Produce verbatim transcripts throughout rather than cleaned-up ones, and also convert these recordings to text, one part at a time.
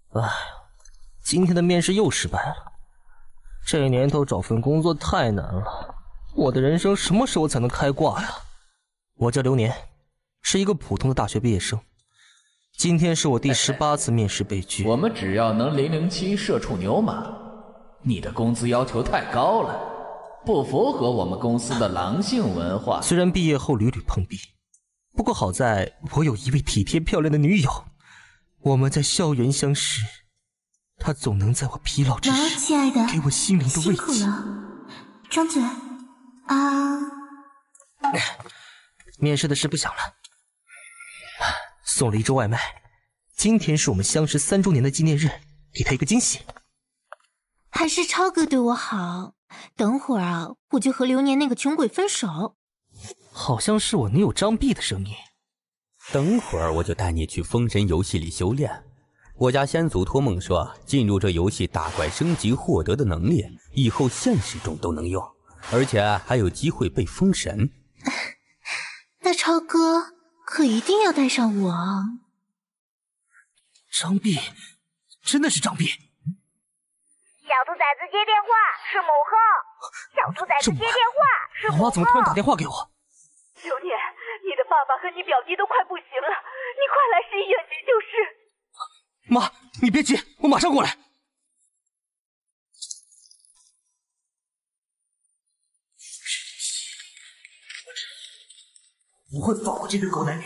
唉，今天的面试又失败了。这年头找份工作太难了，我的人生什么时候才能开挂呀？我叫流年，是一个普通的大学毕业生。今天是我第十八次面试被拒。 我们只要能零零七社畜牛马，你的工资要求太高了，不符合我们公司的狼性文化。 虽然毕业后屡屡碰壁，不过好在我有一位体贴漂亮的女友，我们在校园相识，她总能在我疲劳之时， 亲爱的， 给我心灵的慰藉。 辛苦了，张嘴啊！ 面试的事不想了，送了一桌外卖。今天是我们相识三周年的纪念日，给他一个惊喜。 还是超哥对我好，等会儿啊，我就和流年那个穷鬼分手。 好像是我女友张碧的声音。 等会儿我就带你去封神游戏里修炼。我家先祖托梦说，进入这游戏打怪升级获得的能力，以后现实中都能用，而且还有机会被封神。 那超哥可一定要带上我啊！ 张碧，真的是张碧。 小兔崽子接电话，是母后。小兔崽子接电话，是母后。 老妈怎么突然打电话给我？ 流年，你的爸爸和你表弟都快不行了，你快来市医院急救室。 妈，你别急，我马上过来。不会放过这对狗男女。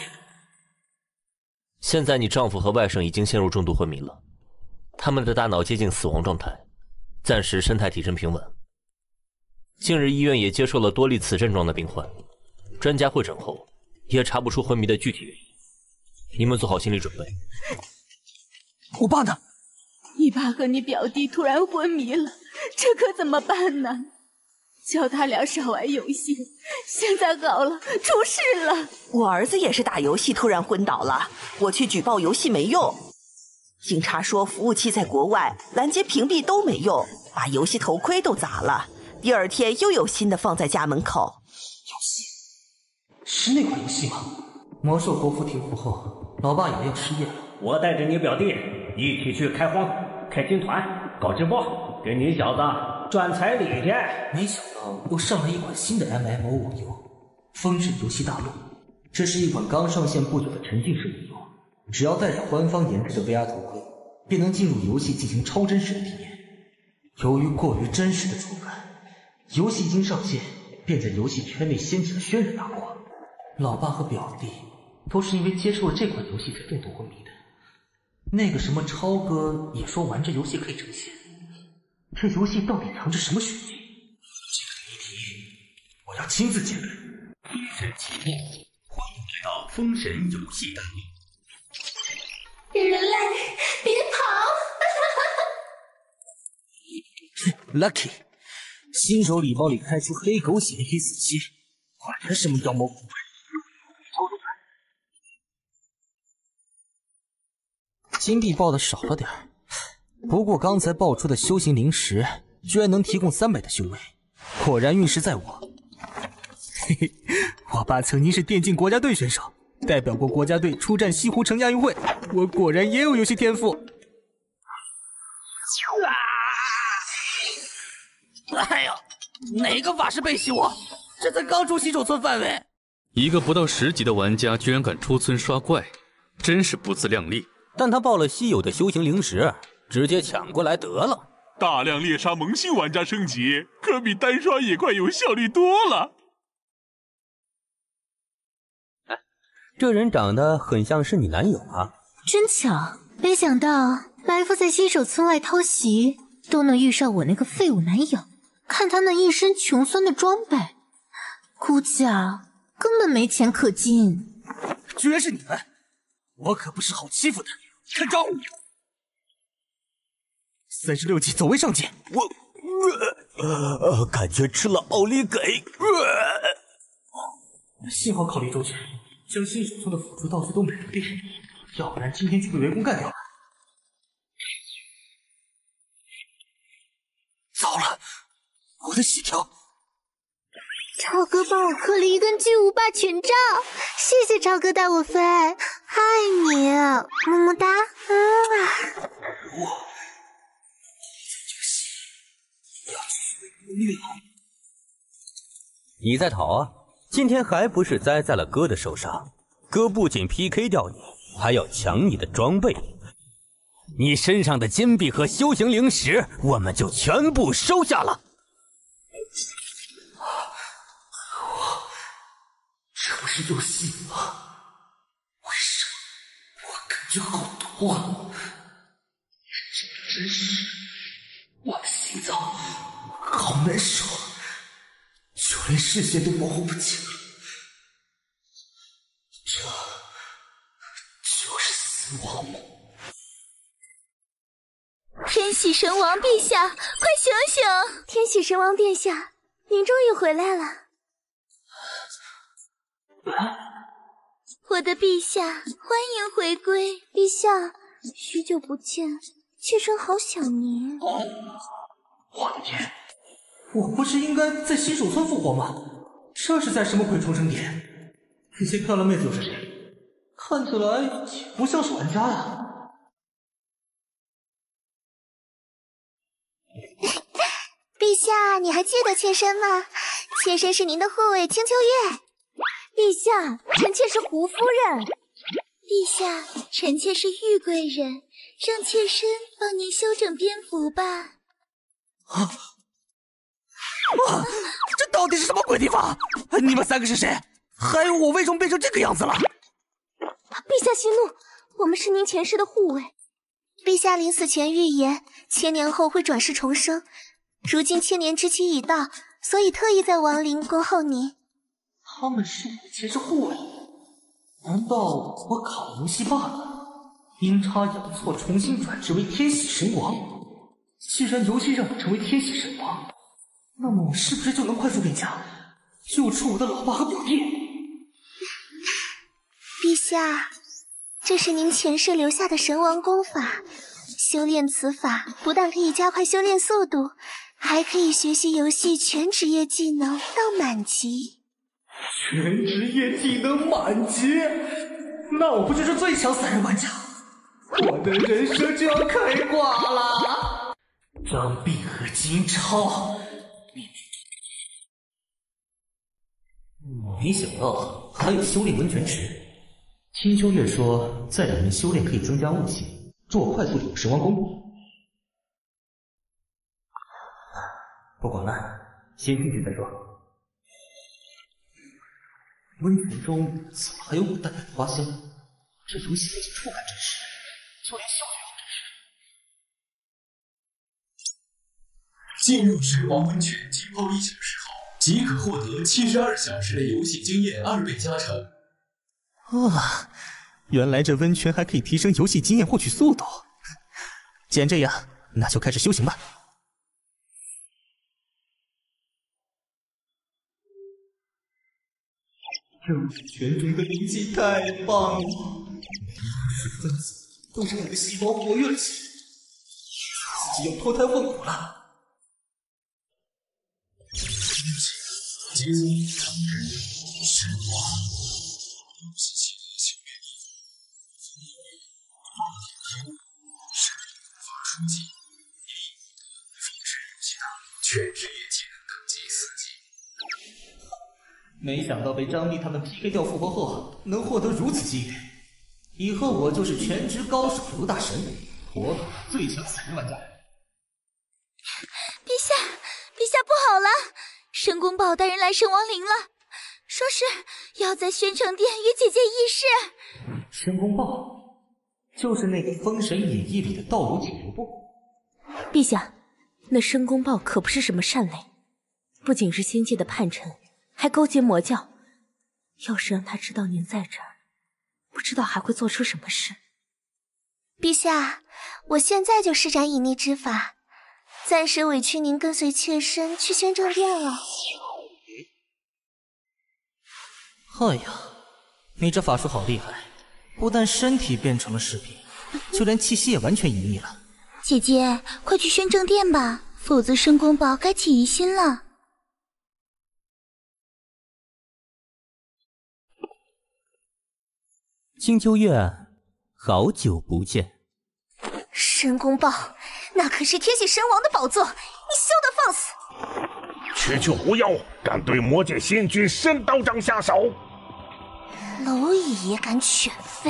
现在你丈夫和外甥已经陷入重度昏迷了，他们的大脑接近死亡状态，暂时生态体征平稳。近日医院也接受了多例此症状的病患，专家会诊后也查不出昏迷的具体原因。你们做好心理准备。 我爸呢？ 你爸和你表弟突然昏迷了，这可怎么办呢？叫他俩少玩游戏，现在好了，出事了。 我儿子也是打游戏突然昏倒了，我去举报游戏没用，警察说服务器在国外，拦截屏蔽都没用，把游戏头盔都砸了。第二天又有新的放在家门口。 游戏是那款游戏吗？魔兽国服停服后，老爸以为要失业了。 我带着你表弟一起去开荒、开金团、搞直播，给你小子赚彩礼去。 没想到又上了一款新的 M M O 网游《风神游戏大陆》，这是一款刚上线不久的沉浸式网游，只要戴上官方研制的 V R 头盔，便能进入游戏进行超真实的体验。由于过于真实的触感，游戏一经上线，便在游戏圈内掀起了轩然大波。老爸和表弟都是因为接受了这款游戏才重度昏迷的。那个什么超哥也说玩这游戏可以成仙，这游戏到底藏着什么玄机？这个谜题我要亲自解开。 封神启幕，欢迎来到封神游戏大陆。 人类，别跑 ！Lucky， 新手礼包里开出黑狗血黑死期，果然什么妖魔鬼怪。金币爆的少了点儿，不过刚才爆出的修行灵石居然能提供三百的修为，果然运势在我。嘿嘿，我爸曾经是电竞国家队选手，代表过国家队出战西湖城亚运会，我果然也有游戏天赋。啊！哎呦，哪个法师背袭我？这才刚出洗手村范围。 一个不到十级的玩家居然敢出村刷怪，真是不自量力。 但他报了稀有的修行灵石，直接抢过来得了。 大量猎杀萌新玩家升级，可比单刷野怪有效率多了。 哎，这人长得很像是你男友啊！ 真巧，没想到来福在新手村外偷袭，都能遇上我那个废物男友。看他那一身穷酸的装备，估计啊根本没钱可进。 居然是你们！我可不是好欺负的。看招！三十六级走位上剑， 我呃呃感觉吃了奥利给。 呃、幸好考虑周全，将新手村的辅助道具都买了遍，要不然今天就被围攻干掉了。糟了，我的血条！ 超哥帮我磕了一根巨无霸全罩，谢谢超哥带我飞，爱你，么么哒。嗯啊， 你在逃啊？今天还不是栽在了哥的手上？哥不仅 P K 掉你，还要抢你的装备。你身上的金币和修行灵石，我们就全部收下了。 这不是游戏吗？为什么我感觉好痛啊？这真是我的心脏好难受，就连视线都模糊不清了。这就是死亡吗？ 天喜神王陛下，快醒醒！天喜神王殿下，您终于回来了。我的陛下，欢迎回归！陛下，许久不见，妾身好想您。 我的天，我不是应该在新手村复活吗？这是在什么鬼重生点？那些漂亮妹子又是谁？看起来也不像是玩家呀。 陛下，你还记得妾身吗？妾身是您的护卫青秋月。陛下，臣妾是胡夫人。陛下，臣妾是玉贵人，让妾身帮您修整蝙蝠吧。 啊！哇！这到底是什么鬼地方？你们三个是谁？还有我为什么变成这个样子了？ 陛下息怒，我们是您前世的护卫。陛下临死前预言，千年后会转世重生。如今千年之期已到，所以特意在亡灵恭候您。 他们是我的前世护卫，难道我卡了游戏 bug， 阴差阳错重新转职为天喜神王？既然游戏让我成为天喜神王，那么我是不是就能快速变强，救出我的老爸和表弟？ 陛下，这是您前世留下的神王功法，修炼此法不但可以加快修炼速度，还可以学习游戏全职业技能到满级。 全职业技能满级，那我不就是最强散人玩家？我的人生就要开挂了！张碧和金超，没想到还有修炼温泉池。青秋月说，在里面修炼可以增加悟性，助我快速领悟神王功。不管了，先进去再说。温泉中怎么还有股淡淡的花香？这游戏不仅触感真实，就连效果也真实。进入神王温泉浸泡一小时后，即可获得七十二小时的游戏经验二倍加成。 哇，原来这温泉还可以提升游戏经验获取速度。既然这样，那就开始修行吧。这温泉中的灵气太棒了，水分子都让我的细胞活跃了起来，自己要脱胎换骨了。 结晶长日神王，游戏系列修炼地方，神法书籍，一风之游戏大全职业技能等级四级。 没想到被张力他们 P K 掉复活后，能获得如此机遇。以后我就是全职高手刘大神，活搞最强散人玩家。 陛下，陛下不好了！申公豹带人来神王陵了，说是要在宣城殿与姐姐议事。 申公豹就是那个《封神演义》里的道儒解流部。 陛下，那申公豹可不是什么善类，不仅是仙界的叛臣，还勾结魔教。要是让他知道您在这儿，不知道还会做出什么事。 陛下，我现在就施展隐匿之法，暂时委屈您跟随妾身去宣政殿了。 哎呀，你这法术好厉害，不但身体变成了饰品，就连气息也完全隐匿了。 姐姐，快去宣政殿吧，否则申公豹该起疑心了。 青秋月，好久不见。 申公豹，那可是天喜神王的宝座，你休得放肆！ 区区狐妖，敢对魔界仙君申道长下手？ 蝼蚁也敢犬吠？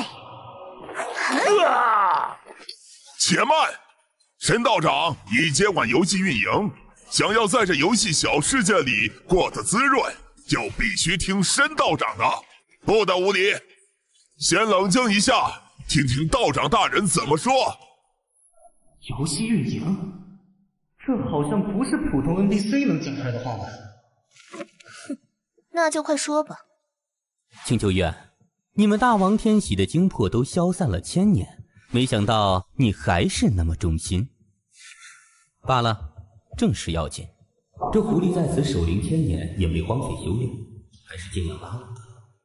啊！ 且慢，申道长已接管游戏运营，想要在这游戏小世界里过得滋润，就必须听申道长的，不得无礼。先冷静一下，听听道长大人怎么说。 游戏运营，这好像不是普通 N P C 能讲出来的话吧？ 哼，那就快说吧。 青丘月，你们大王天喜的精魄都消散了千年，没想到你还是那么忠心。罢了，正事要紧。这狐狸在此守灵千年，也没荒废修炼，还是尽量拉拢的。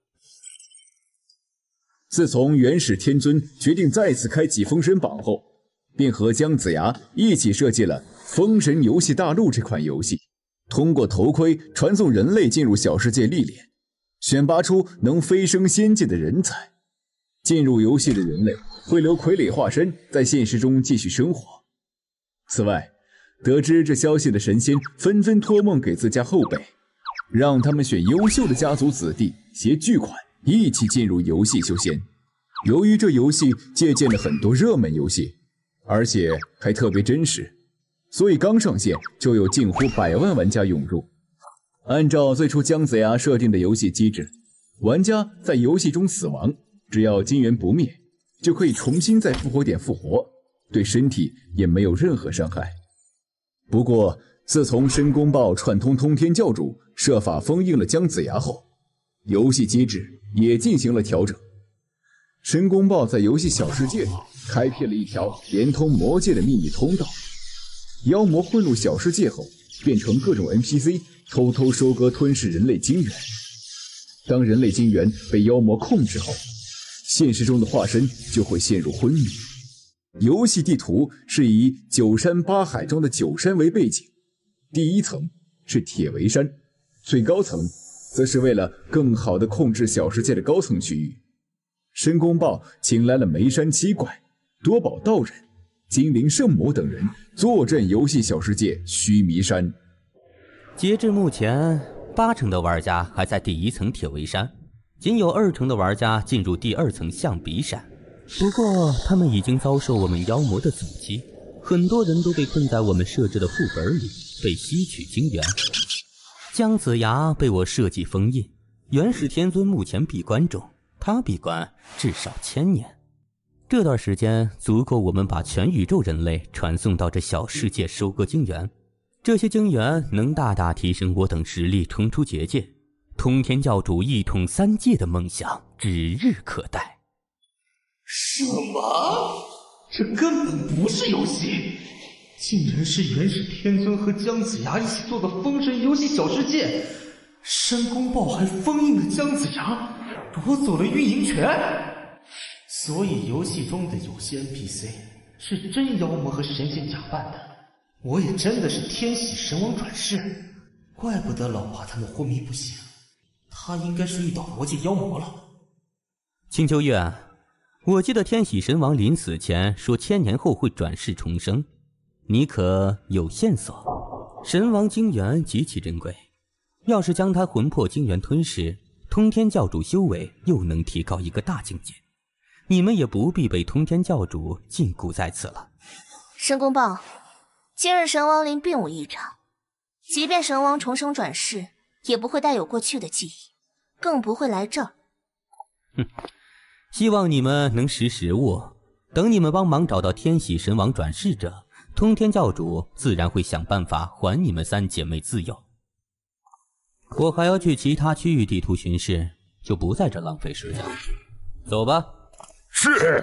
自从元始天尊决定再次开启封神榜后，便和姜子牙一起设计了《封神游戏大陆》这款游戏，通过头盔传送人类进入小世界历练，选拔出能飞升仙界的人才。进入游戏的人类会留傀儡化身在现实中继续生活。此外，得知这消息的神仙纷纷托梦给自家后辈，让他们选优秀的家族子弟携巨款一起进入游戏修仙。由于这游戏借鉴了很多热门游戏，而且还特别真实，所以刚上线就有近乎百万玩家涌入。按照最初姜子牙设定的游戏机制，玩家在游戏中死亡，只要金元不灭，就可以重新在复活点复活，对身体也没有任何伤害。不过自从申公豹串通通天教主，设法封印了姜子牙后，游戏机制也进行了调整。申公豹在游戏小世界里开辟了一条连通魔界的秘密通道，妖魔混入小世界后变成各种 N P C， 偷偷收割吞噬人类精元。当人类精元被妖魔控制后，现实中的化身就会陷入昏迷。游戏地图是以九山八海中的九山为背景，第一层是铁围山，最高层则是为了更好地控制小世界的高层区域。申公豹请来了眉山七怪、多宝道人、精灵圣母等人坐镇游戏小世界须弥山。 截至目前，八成的玩家还在第一层铁围山，仅有二成的玩家进入第二层象鼻山。不过他们已经遭受我们妖魔的阻击，很多人都被困在我们设置的副本里，被吸取精元。姜子牙被我设计封印，元始天尊目前闭关中，他闭关至少千年。这段时间足够我们把全宇宙人类传送到这小世界收割精元，这些精元能大大提升我等实力，冲出结界。通天教主一统三界的梦想指日可待。 什么？这根本不是游戏，竟然是元始天尊和姜子牙一起做的封神游戏小世界。申公豹还封印了姜子牙，夺走了运营权。所以游戏中的有些 N P C 是真妖魔和神仙假扮的。我也真的是天喜神王转世，怪不得老爸他们昏迷不醒，他应该是遇到魔界妖魔了。 青丘月，我记得天喜神王临死前说千年后会转世重生，你可有线索？神王精元极其珍贵，要是将他魂魄精元吞噬，通天教主修为又能提高一个大境界，你们也不必被通天教主禁锢在此了。 申公豹，今日神王陵并无异常，即便神王重生转世，也不会带有过去的记忆，更不会来这儿。 哼，希望你们能识时务，等你们帮忙找到天喜神王转世者，通天教主自然会想办法还你们三姐妹自由。我还要去其他区域地图巡视，就不在这浪费时间了。走吧。 是。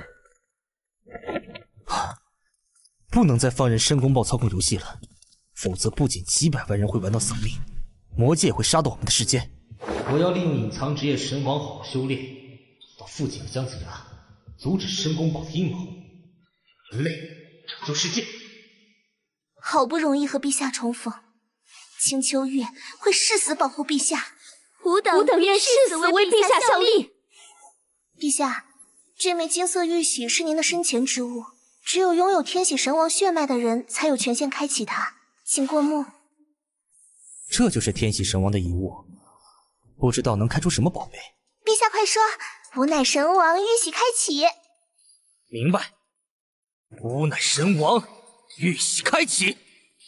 不能再放任申公豹操控游戏了，否则不仅几百万人会玩到丧命，魔界也会杀到我们的世界。我要利用隐藏职业神王好好修炼，找到父亲的姜子牙，阻止申公豹的阴谋，人类拯救世界。 好不容易和陛下重逢，青丘月会誓死保护陛下。 吾等吾等愿誓死为陛下效力。 陛下，这枚金色玉玺是您的生前之物，只有拥有天喜神王血脉的人才有权限开启它，请过目。 这就是天系神王的遗物，不知道能开出什么宝贝。 陛下快说，吾乃神王，玉玺开启。 明白。吾乃神王，玉玺开启。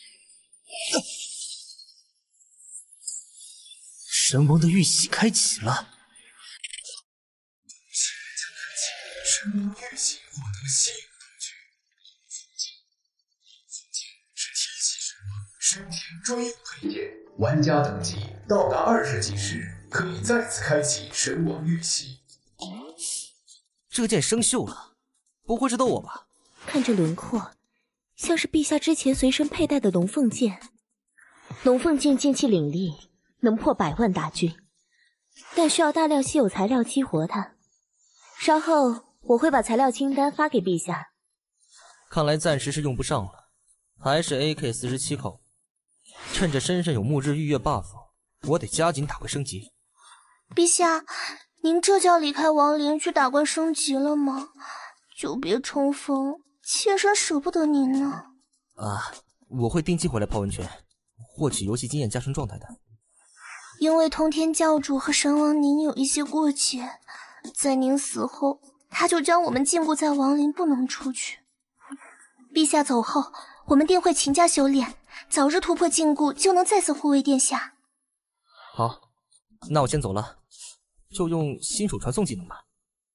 神王的玉玺开启了。 神王玉玺获得稀有道具，是天系神王神田专用配件。玩家等级到达二十级时，可以再次开启神王玉玺。 这件生锈了，不会是逗我吧？ 看这轮廓，像是陛下之前随身佩戴的龙凤剑。龙凤剑剑气凌厉，能破百万大军，但需要大量稀有材料激活它。稍后我会把材料清单发给陛下。 看来暂时是用不上了，还是 A K 四十七口。趁着身上有暮日御月 buff， 我得加紧打怪升级。 陛下，您这就要离开王陵去打怪升级了吗？久别重逢，妾身舍不得您呢。 啊，我会定期回来泡温泉，获取游戏经验加成状态的。 因为通天教主和神王您有一些过节，在您死后，他就将我们禁锢在王陵，不能出去。陛下走后，我们定会勤加修炼，早日突破禁锢，就能再次护卫殿下。 好，那我先走了，就用新手传送技能吧。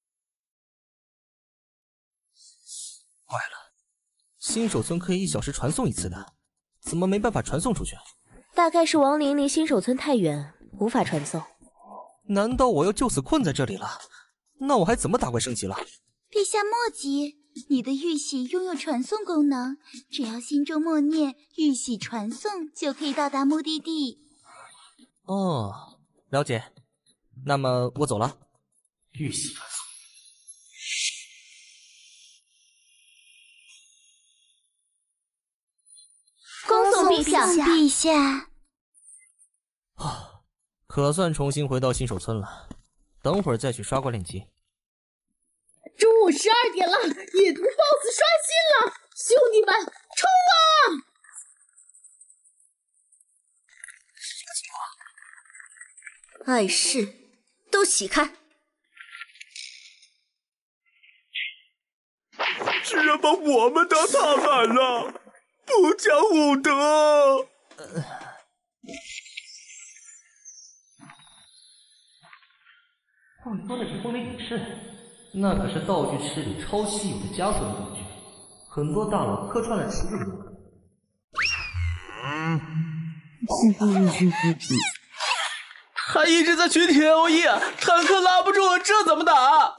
坏了，新手村可以一小时传送一次的，怎么没办法传送出去？ 大概是王陵离新手村太远，无法传送。 难道我要就此困在这里了？那我还怎么打怪升级了？ 陛下莫急，你的玉玺拥有传送功能，只要心中默念玉玺传送，就可以到达目的地。 哦，了解。那么我走了。玉玺传送。 恭送陛下！陛下， 啊，可算重新回到新手村了。等会儿再去刷怪练级。 中午十二点了，野图 B O S S 刷新了，兄弟们，冲啊！ 是这个情况。 碍事，都起开！ 居然把我们当踏板了，不讲武德！ 放说的是风雷隐翅，那可是道具池里超稀有的加速道具，很多大佬客串了池子里。 他一直在群体 L E， 坦克拉不住，这怎么打？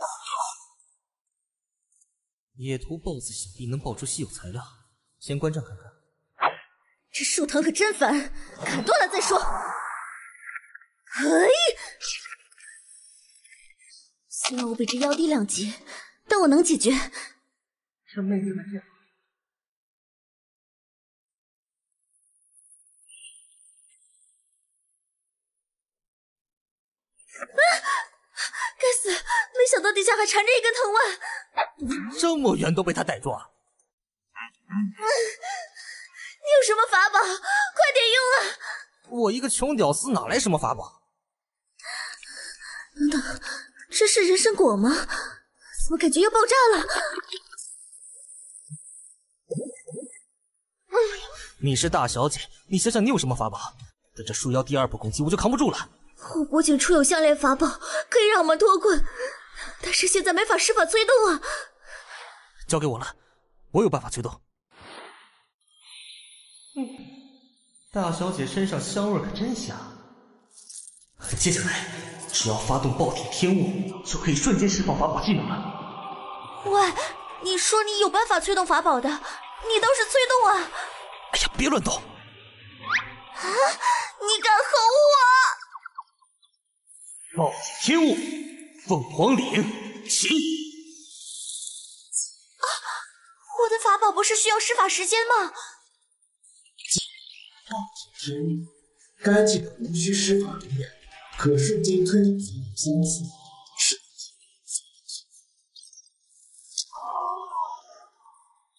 野图 B O S S 想必能爆出稀有材料，先观战看看。 这树藤可真烦，砍断了再说。哎，虽然我比这妖低两级，但我能解决。 这妹子的剑。 啊！该死！没想到地下还缠着一根藤蔓。 这么远都被他逮住啊！ 你有什么法宝？快点用啊！ 我一个穷屌丝哪来什么法宝？ 等等，这是人参果吗？怎么感觉要爆炸了？ 你是大小姐，你想想你有什么法宝？等这树妖第二波攻击，我就扛不住了。 我不仅出有项链法宝，可以让我们脱困，但是现在没法施法催动啊！ 交给我了，我有办法催动。嗯，大小姐身上香味可真香。接下来，只要发动爆体天雾，就可以瞬间释放法宝技能了。 喂，你说你有办法催动法宝的，你倒是催动啊！ 哎呀，别乱动！ 啊，你敢吼我！ 爆体天雾，凤凰岭起！ 啊，我的法宝不是需要施法时间吗？ 爆体天雾，该技能无需施法灵验，可瞬间推理相似。是。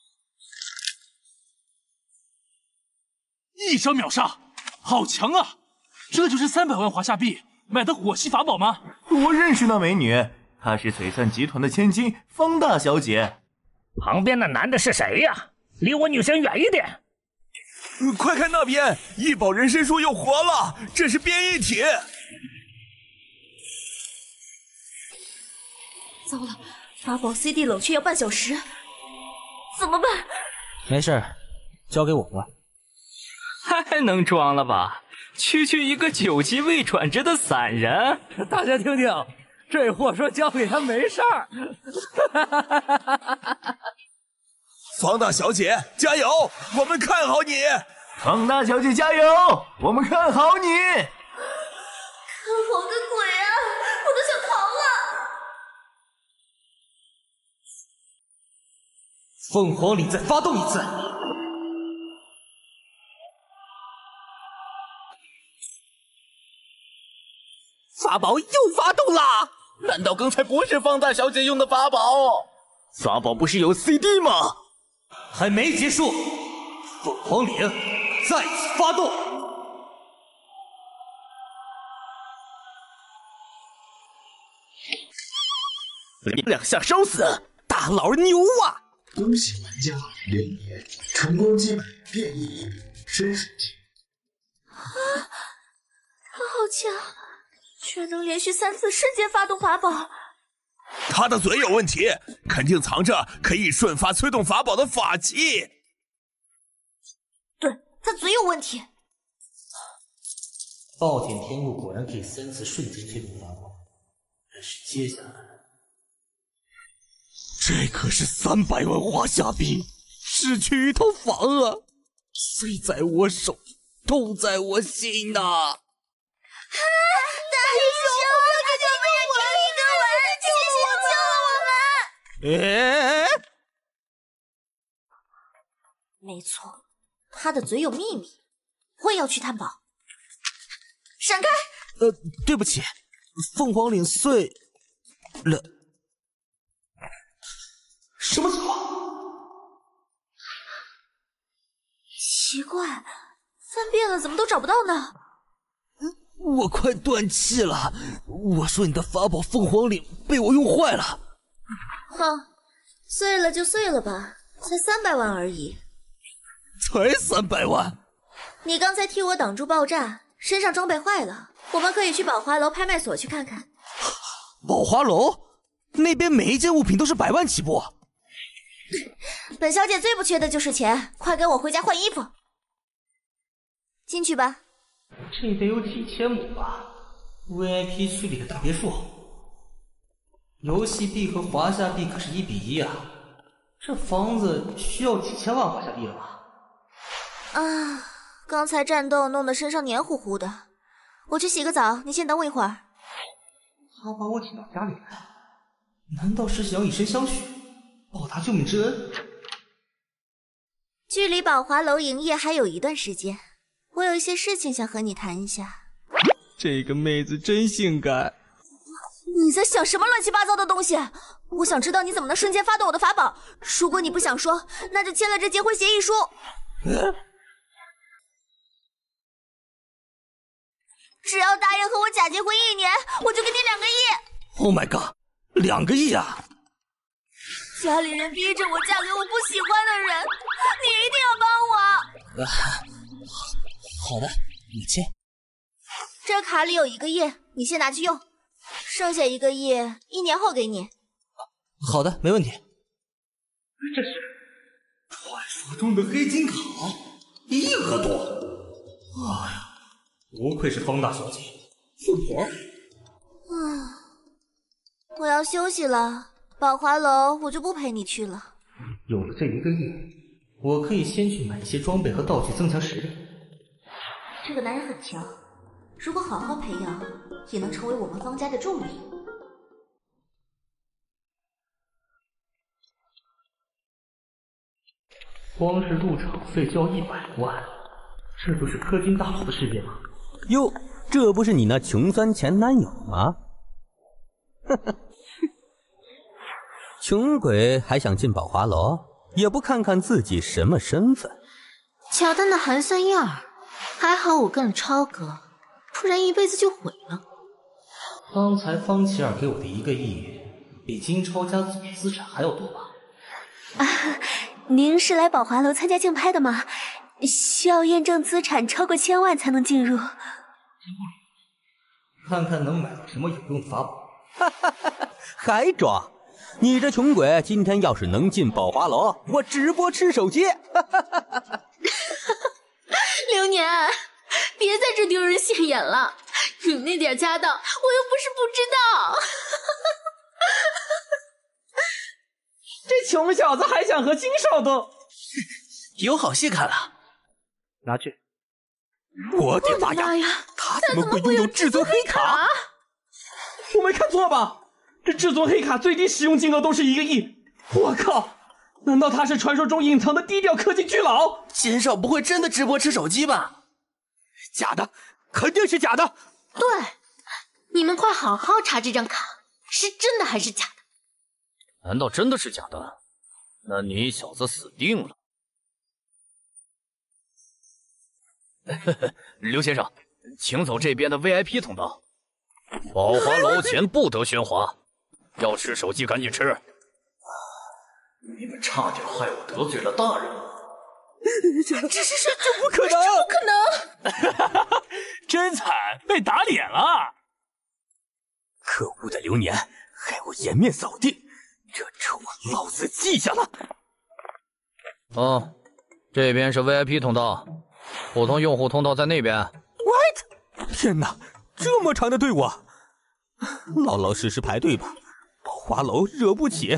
一招秒杀，好强啊！ 这就是三百万华夏币买的火系法宝吗？ 我认识那美女，她是璀璨集团的千金方大小姐。 旁边那男的是谁呀？离我女神远一点！ 快看那边，异宝人参树又活了，这是变异体。 糟了，法宝 C D 冷却要半小时，怎么办？ 没事，交给我吧。 太能装了吧！区区一个九级未转职的散人， 大家听听，这货说交给他没事儿。 方大小姐加油，我们看好你！方大小姐加油，我们看好你！看好个鬼啊！我都想逃了。 凤凰岭再发动一次。 法宝又发动啦！难道刚才不是方大小姐用的法宝？法宝不是有 C D 吗？ 还没结束，凤凰岭再次发动。 两下烧死，大佬牛啊！ 恭喜玩家连年成功击败变异一笔深水晶。 啊，他好强！居然能连续三次瞬间发动法宝。 他的嘴有问题，肯定藏着可以瞬发催动法宝的法器。 对，他嘴有问题。 暴殄天物果然可以三次瞬间催动法宝，但是接下来， 这可是三百万华夏币，市区一套房啊！虽在我手，痛在我心呐、啊！ 大英雄，可救命！救命！救我们！ 哎， 没错，他的嘴有秘密，我也要去探宝。闪开！ 呃，对不起，凤凰岭碎了。 什么情况？ 奇怪，翻遍了怎么都找不到呢？ 我快断气了！我说你的法宝凤凰岭被我用坏了。 哼，碎了就碎了吧，才三百万而已。 才三百万？ 你刚才替我挡住爆炸，身上装备坏了，我们可以去宝华楼拍卖所去看看。 宝华楼那边每一件物品都是百万起步。 本小姐最不缺的就是钱，快跟我回家换衣服。进去吧。 这得有几千亩吧 ，V I P 区里的大别墅。游戏币和华夏币可是一比一啊，这房子需要几千万华夏币了吧？ 啊，刚才战斗弄得身上黏糊糊的，我去洗个澡，你先等我一会儿。 他把我请到家里来，难道是想要以身相许，报答救命之恩？ 距离宝华楼营业还有一段时间，我有一些事情想和你谈一下。 这个妹子真性感。 你在想什么乱七八糟的东西？我想知道你怎么能瞬间发动我的法宝。如果你不想说，那就签了这结婚协议书。 嗯、 只要答应和我假结婚一年，我就给你两个亿。 Oh my god， 两个亿啊！ 家里人逼着我嫁给我不喜欢的人，你一定要帮我。 啊，好的，你签。 这卡里有一个亿，你先拿去用，剩下一个亿一年后给你。 好的，没问题。这是传说中的黑金卡，一亿可多。哎呀，不愧是方大小姐，富婆。 啊，我要休息了，宝华楼我就不陪你去了。 有了这一个亿，我可以先去买一些装备和道具增强实力。 这个男人很强，如果好好培养，也能成为我们方家的重力。 光是入场费就要一百万，这就是氪金大佬的世界吗？ 哟，这不是你那穷酸前男友吗？呵呵，穷鬼还想进宝华楼，也不看看自己什么身份。 乔丹的寒酸样儿，还好我跟了超哥， 不然一辈子就毁了。 刚才方琪儿给我的一个亿，比金超家总资产还要多吧？ 啊，您是来宝华楼参加竞拍的吗？需要验证资产超过千万才能进入。 看看能买到什么有用的法宝。 哈哈哈！还装？你这穷鬼，今天要是能进宝华楼，我直播吃手机！哈哈哈哈！ 流年，别在这丢人现眼了，你那点家当，我又不是不知道。 这穷小子还想和金少斗， 有好戏看了。 拿去。 我的妈呀！他怎么会拥有至尊黑卡？ 我没看错吧？这至尊黑卡最低使用金额都是一个亿！我靠！难道他是传说中隐藏的低调科技巨佬？ 金少不会真的直播吃手机吧？ 假的，肯定是假的。 对，你们快好好查这张卡，是真的还是假的？ 难道真的是假的？那你小子死定了！刘先生，请走这边的 V I P 通道。宝华楼前不得喧哗，要吃手机赶紧吃。你们差点害我得罪了大人。 这这是这这不可能！ 不可能！ 真惨，被打脸了。 可恶的流年，害我颜面扫地，这仇老子记下了。 哦，这边是 V I P 通道。普通用户通道在那边。 What？ 天哪，这么长的队伍！老老实实排队吧，宝华楼惹不起。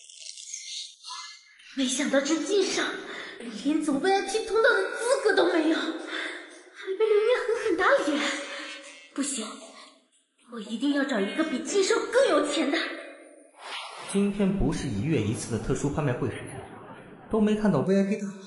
没想到这金少连走 V I P 通道的资格都没有，还被流年狠狠打脸。不行，我一定要找一个比金少更有钱的。 今天不是一月一次的特殊拍卖会时间，都没看到 V I P 大佬。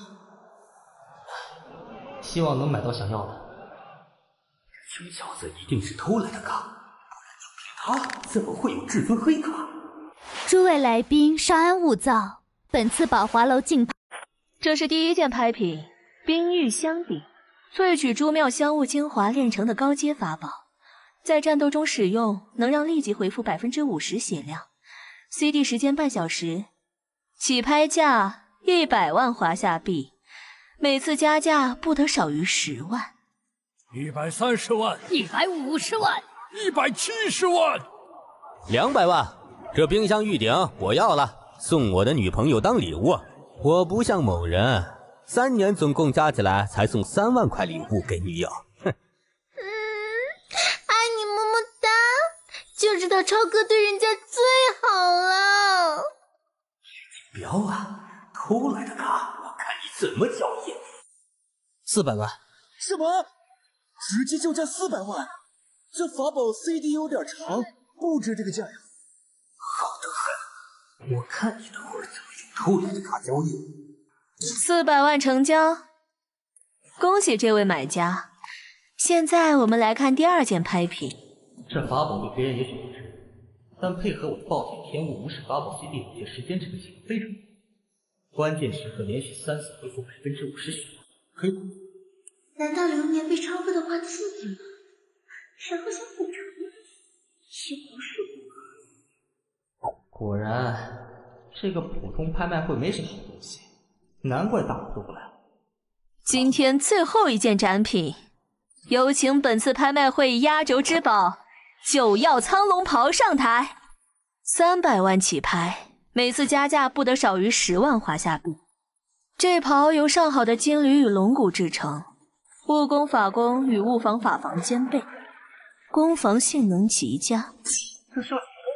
希望能买到想要的。 这穷小子一定是偷来的卡，不然就凭他怎么会有至尊黑卡？ 诸位来宾稍安勿躁，本次宝华楼竞拍， 这是第一件拍品，冰玉香鼎，萃取诸妙香物精华炼成的高阶法宝，在战斗中使用能让立即回复百分之五十血量 ，C D 时间半小时，起拍价一百万华夏币。每次加价不得少于十万， 一百三十万， 一百五十万， 一百七十万， 两百万。这冰箱玉鼎我要了，送我的女朋友当礼物。我不像某人，三年总共加起来才送三万块礼物给女友。哼。 嗯，爱你么么哒，就知道超哥对人家最好了。 彪啊，偷来的卡！看你怎么交易！ 四百万？ 什么？直接就价四百万？这法宝 C D 有点长，不值这个价呀！ 好的很，我看你等会儿怎么用偷来的卡交易。 四百万成交，恭喜这位买家。现在我们来看第二件拍品。 这法宝对别人也许不值，但配合我的暴殄天物无视法宝 C D 有些时间这个技能非常好。关键时刻连续三次恢复百分之五十血量，可以补。 难道流年被超哥的话刺激了，然后想补偿吗？也不是。 果然，这个普通拍卖会没什么好东西，难怪大佬都不来了。 今天最后一件展品，有请本次拍卖会压轴之宝九曜苍龙袍上台，三百万起拍。每次加价不得少于十万华夏币。这袍由上好的金缕与龙骨制成，物攻法攻与物防法防兼备，攻防性能极佳。 这是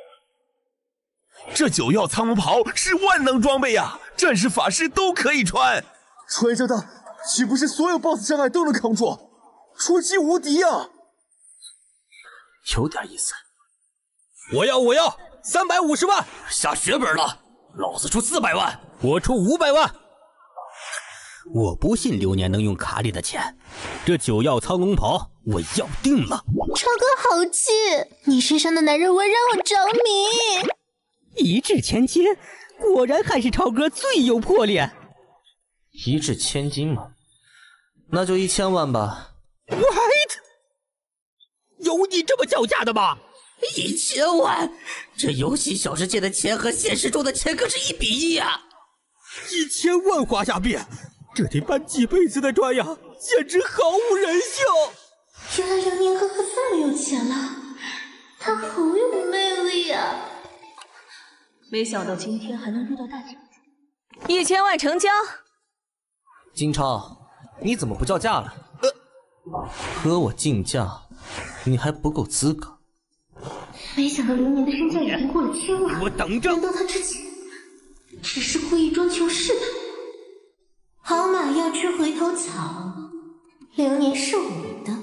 这九曜苍龙袍是万能装备呀，战士法师都可以穿。 穿上它，岂不是所有 B O S S 障碍都能扛住？出击无敌啊！ 有点意思。我要，我要！三百五十万，下血本了！老子出四百万，我出五百万。我不信流年能用卡里的钱，这九曜苍龙袍我要定了。 超哥好气，你身上的男人味让我着迷。 一掷千金，果然还是超哥最有魄力。 一掷千金吗？那就一千万吧。 What？ 有你这么叫价的吗？ 一千万！这游戏小世界的钱和现实中的钱可是一比一啊！ 一千万华夏币，这得搬几辈子的砖呀，简直毫无人性！ 原来流年哥哥这么有钱了，他好有魅力呀！ 没想到今天还能遇到大姐姐，一千万成交。 金超，你怎么不叫价了？呃，和我竞价，你还不够资格。 没想到流年的身价已经过了千万， 我等着！ 难道他之前只是故意装穷试探？好马要吃回头草，流年是我的。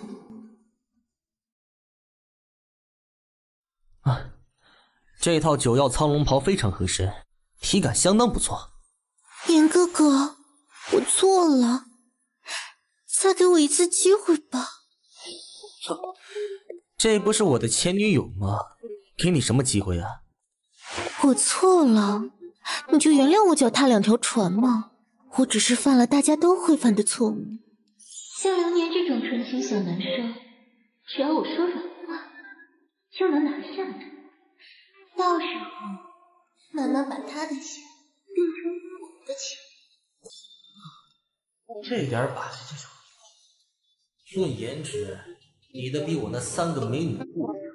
啊，这套九曜苍龙袍非常合身，体感相当不错。 年哥哥，我错了，再给我一次机会吧。 这不是我的前女友吗？给你什么机会啊？ 我错了，你就原谅我脚踏两条船嘛。我只是犯了大家都会犯的错误。像流年这种纯情小男生，只要我说软话，就能拿下他。到时候慢慢把他的钱变成我的钱。 这点把戏就有。论颜值，你的比我那三个美女不差。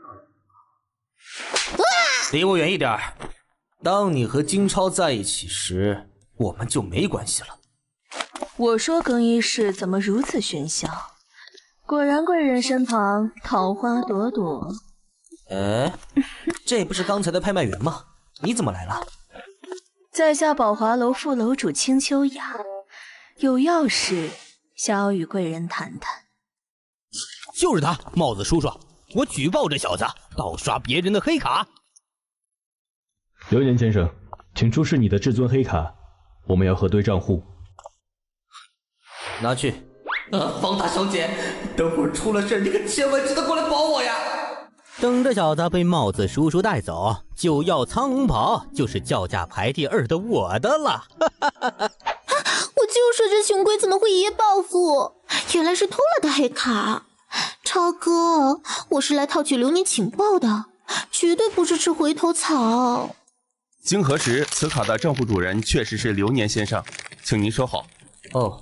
离我远一点。当你和金超在一起时，我们就没关系了。 我说更衣室怎么如此喧嚣？果然贵人身旁桃花朵朵。 哎，这不是刚才的拍卖员吗？你怎么来了？ 在下宝华楼副楼主青秋雅，有要事想要与贵人谈谈。 就是他，帽子叔叔，我举报这小子盗刷别人的黑卡。 流年先生，请出示你的至尊黑卡，我们要核对账户。 拿去。 呃，方大小姐，等会儿出了事，你可千万记得过来保我呀！ 等这小子被帽子叔叔带走，九曜苍龙袍就是叫价排第二的我的了。 我就说这穷鬼怎么会一夜暴富，原来是偷了的黑卡。超哥，我是来套取流年情报的，绝对不是吃回头草。 经核实，此卡的账户主人确实是流年先生，请您收好。 哦，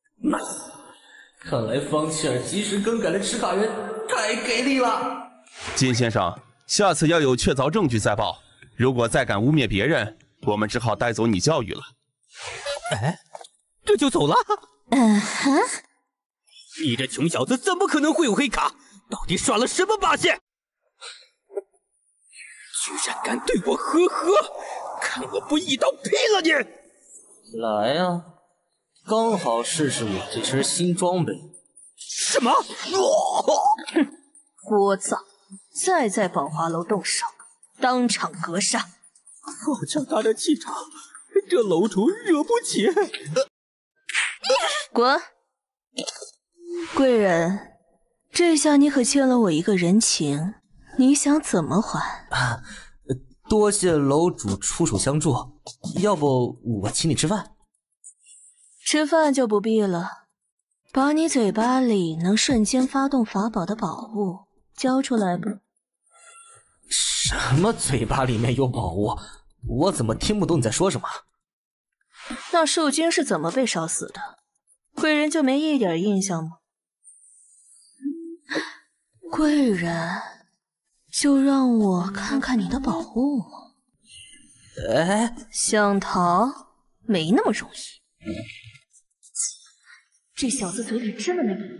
看来方切尔及时更改了持卡人，太给力了。 金先生，下次要有确凿证据再报，如果再敢污蔑别人，我们只好带走你教育了。 哎，这就走了？ 嗯哼， 你这穷小子怎么可能会有黑卡？到底耍了什么把戏？居然敢对我呵呵，看我不一刀劈了你！ 来啊，刚好试试我这身新装备。 什么？ 哼，聒噪！再在宝华楼动手，当场格杀！ 好强大的气场，这楼主惹不起。 滚！贵人，这下你可欠了我一个人情，你想怎么还？ 啊，多谢楼主出手相助，要不我请你吃饭？ 吃饭就不必了，把你嘴巴里能瞬间发动法宝的宝物交出来吧。 什么嘴巴里面有宝物？我怎么听不懂你在说什么？ 那树君是怎么被烧死的？贵人就没一点印象吗？贵人，就让我看看你的宝物吗？ 哎， 想逃没那么容易。这小子嘴里真的没宝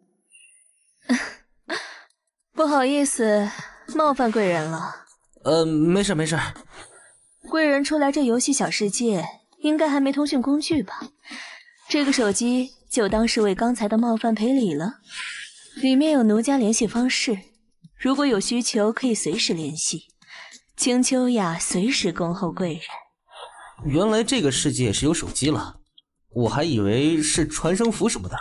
物。不好意思，冒犯贵人了。 呃，没事没事。 贵人初来这游戏小世界，应该还没通讯工具吧？这个手机就当是为刚才的冒犯赔礼了。里面有奴家联系方式，如果有需求可以随时联系。青秋雅随时恭候贵人。 原来这个世界是有手机了，我还以为是传声符什么的。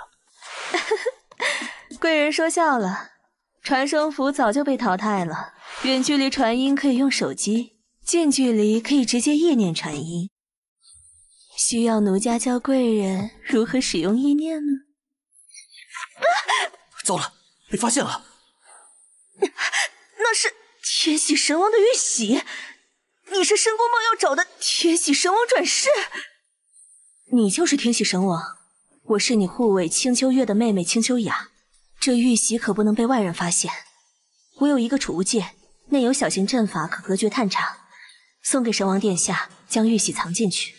贵人说笑了，传声符早就被淘汰了。远距离传音可以用手机，近距离可以直接意念传音。需要奴家教贵人如何使用意念呢？ 糟了，被发现了！ 那是天喜神王的玉玺，你是申公豹要找的天喜神王转世？你就是天喜神王，我是你护卫青秋月的妹妹青秋雅，这玉玺可不能被外人发现。我有一个储物戒，内有小型阵法可隔绝探查，送给神王殿下，将玉玺藏进去。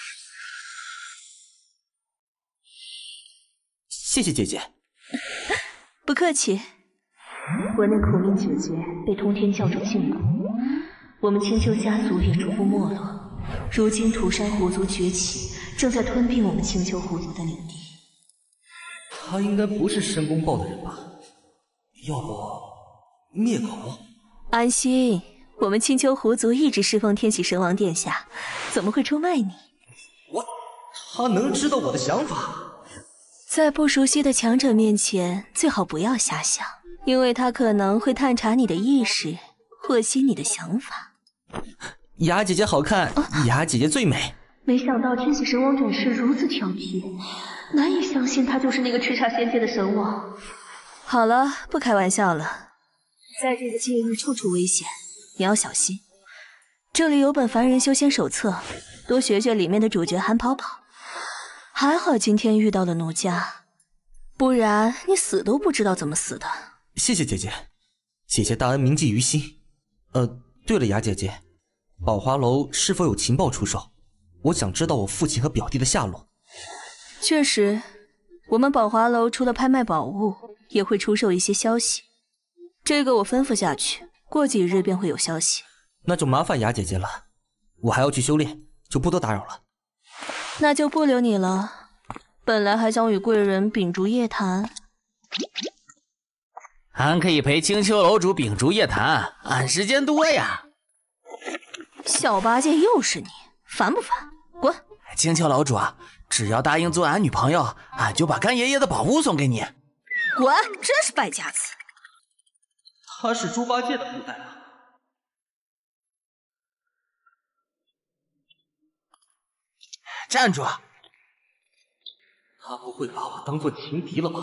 谢谢姐姐。 不客气。我那苦命姐姐被通天教主禁锢，我们青丘家族也逐步没落。如今涂山狐族崛起，正在吞并我们青丘狐族的领地。 他应该不是申公豹的人吧？要不灭口？ 安心，我们青丘狐族一直侍奉天喜神王殿下，怎么会出卖你？ 我，他能知道我的想法？ 在不熟悉的强者面前，最好不要瞎想，因为他可能会探查你的意识，获悉你的想法。 雅姐姐好看，啊、雅姐姐最美。 没想到天喜神王转世如此调皮，难以相信他就是那个叱咤仙界的神王。好了，不开玩笑了，在这个界域处处危险，你要小心。这里有本凡人修仙手册，多学学里面的主角韩跑跑。还好今天遇到了奴家，不然你死都不知道怎么死的。 谢谢姐姐，姐姐大恩铭记于心。呃，对了，雅姐姐，宝华楼是否有情报出售？我想知道我父亲和表弟的下落。 确实，我们宝华楼除了拍卖宝物，也会出售一些消息。这个我吩咐下去，过几日便会有消息。 那就麻烦雅姐姐了，我还要去修炼，就不多打扰了。 那就不留你了，本来还想与贵人秉烛夜谈。 俺可以陪青丘楼主秉烛夜谈，俺时间多呀。 小八戒又是你，烦不烦？滚！ 青丘楼主，只要答应做俺女朋友，俺就把干爷爷的宝物送给你。 滚！真是败家子。 他是猪八戒的后代啊。 站住！ 他不会把我当做情敌了吧？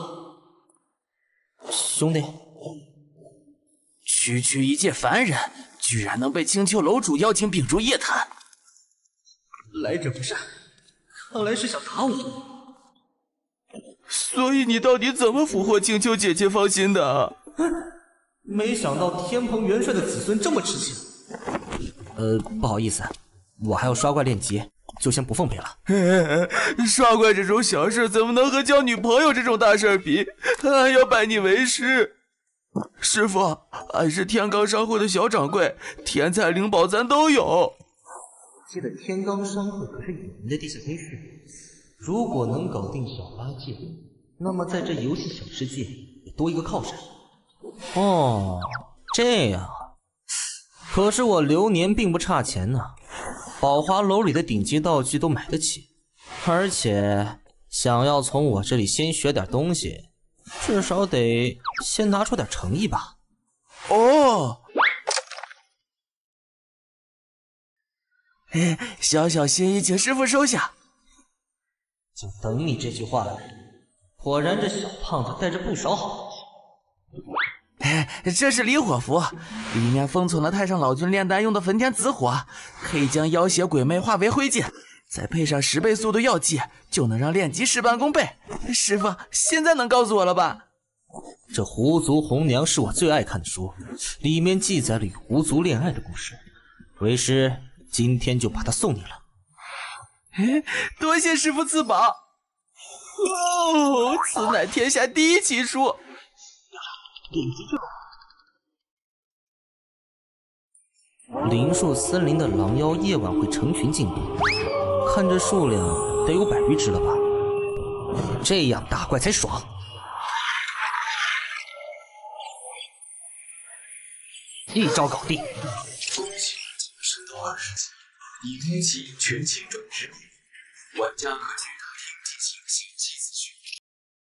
兄弟， 区区一介凡人，居然能被青丘楼主邀请秉烛夜谈， 来者不善，看来是想打我。 所以你到底怎么俘获青丘姐姐芳心的？ 没想到天蓬元帅的子孙这么痴情。呃，不好意思，我还要刷怪练级。就先不奉陪了。 刷怪这种小事怎么能和交女朋友这种大事比？俺要拜你为师。师傅，俺是天罡商会的小掌柜，天材灵宝咱都有。我记得天罡商会可是有名的地下黑市，如果能搞定小八戒，那么在这游戏小世界也多一个靠山。哦，这样啊。可是我流年并不差钱呢。宝华楼里的顶级道具都买得起，而且想要从我这里先学点东西，至少得先拿出点诚意吧。 哦，小小心意，请师傅收下。 就等你这句话了。果然，这小胖子带着不少好东西。 这是离火符，里面封存了太上老君炼丹用的焚天紫火，可以将妖邪鬼魅化为灰烬，再配上十倍速的药剂，就能让炼级事半功倍。师傅，现在能告诉我了吧？ 这狐族红娘是我最爱看的书，里面记载了与狐族恋爱的故事。为师今天就把它送你了。 多谢师傅赐宝。哦，此乃天下第一奇书。 灵树森林的狼妖夜晚会成群进攻，看这数量得有百余只了吧？这样打怪才爽。一招搞定。 升到二十级，以天气全勤转世，玩家可进